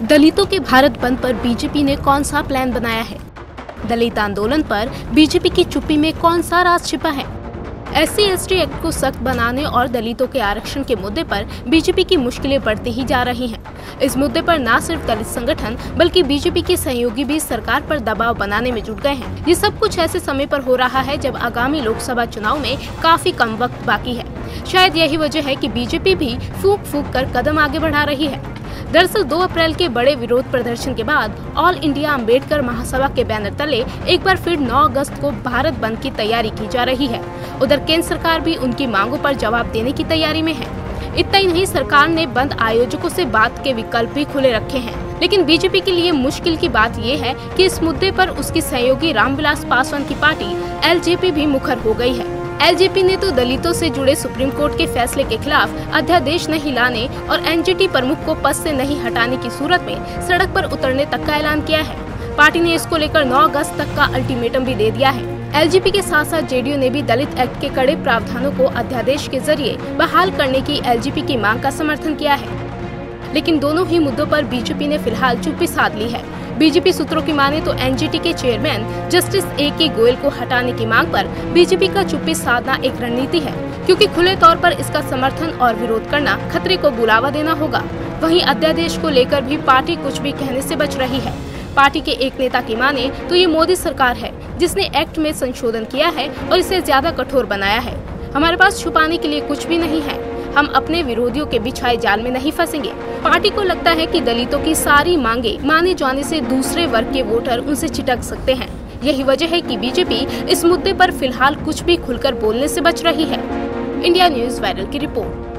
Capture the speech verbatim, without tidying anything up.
दलितों के भारत बंद पर बीजेपी ने कौन सा प्लान बनाया है? दलित आंदोलन पर बीजेपी की चुप्पी में कौन सा राज छिपा है? S C S T act को सख्त बनाने और दलितों के आरक्षण के मुद्दे पर बीजेपी की मुश्किलें बढ़ती ही जा रही हैं। इस मुद्दे पर न सिर्फ दलित संगठन बल्कि बीजेपी के सहयोगी भी सरकार पर दबाव बनाने में जुट गए हैं। ये सब कुछ ऐसे समय पर हो रहा है जब आगामी लोकसभा चुनाव में काफी कम वक्त बाकी है। शायद यही वजह है कि बीजेपी भी फूंक फूंक कर कदम आगे बढ़ा रही है। दरअसल दो अप्रैल के बड़े विरोध प्रदर्शन के बाद ऑल इंडिया अम्बेडकर महासभा के बैनर तले एक बार फिर नौ अगस्त को भारत बंद की तैयारी की जा रही है। उधर केंद्र सरकार भी उनकी मांगों पर जवाब देने की तैयारी में है। इतना ही नहीं, सरकार ने बंद आयोजकों से बात के विकल्प भी खुले रखे हैं। लेकिन बीजेपी के लिए मुश्किल की बात ये है कि इस मुद्दे पर उसकी सहयोगी रामविलास पासवान की पार्टी एल जे पी भी मुखर हो गई है। एल जे पी ने तो दलितों से जुड़े सुप्रीम कोर्ट के फैसले के खिलाफ अध्यादेश नहीं लाने और एन जी टी प्रमुख को पद से नहीं हटाने की सूरत में सड़क पर उतरने तक का ऐलान किया है। पार्टी ने इसको लेकर नौ अगस्त तक का अल्टीमेटम भी दे दिया है। एल जे पी के साथ साथ जे डी यू ने भी दलित एक्ट के कड़े प्रावधानों को अध्यादेश के जरिए बहाल करने की एल जे पी की मांग का समर्थन किया है। लेकिन दोनों ही मुद्दों पर बीजेपी ने फिलहाल चुप्पी साध ली है। बीजेपी सूत्रों की माने तो एन जी टी के chairman justice A K Goyal को हटाने की मांग पर बीजेपी का चुप्पी साधना एक रणनीति है, क्योंकि खुले तौर पर इसका समर्थन और विरोध करना खतरे को बुलावा देना होगा। वहीं अध्यादेश को लेकर भी पार्टी कुछ भी कहने से बच रही है। पार्टी के एक नेता की माने तो ये मोदी सरकार है जिसने एक्ट में संशोधन किया है और इसे ज्यादा कठोर बनाया है। हमारे पास छुपाने के लिए कुछ भी नहीं है, हम अपने विरोधियों के बिछाए जाल में नहीं फंसेंगे। पार्टी को लगता है कि दलितों की सारी मांगे माने जाने से दूसरे वर्ग के वोटर उनसे चिटक सकते हैं। यही वजह है कि बीजेपी इस मुद्दे पर फिलहाल कुछ भी खुलकर बोलने से बच रही है। इंडिया न्यूज़ वायरल की रिपोर्ट।